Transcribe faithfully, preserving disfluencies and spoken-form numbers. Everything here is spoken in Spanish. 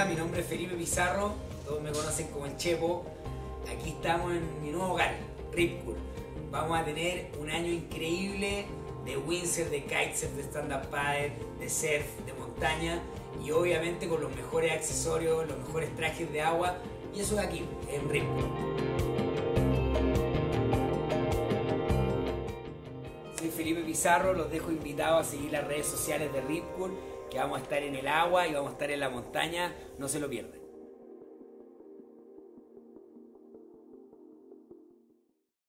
Hola, mi nombre es Felipe Pizarro, todos me conocen como el Chepo. Aquí estamos en mi nuevo hogar, Ripcool. Vamos a tener un año increíble de windsurf, de kitesurf, de stand-up paddle, de surf, de montaña y obviamente con los mejores accesorios, los mejores trajes de agua, y eso es aquí, en Ripcool. Soy Felipe Pizarro, los dejo invitados a seguir las redes sociales de Ripcool, que vamos a estar en el agua y vamos a estar en la montaña, no se lo pierdan.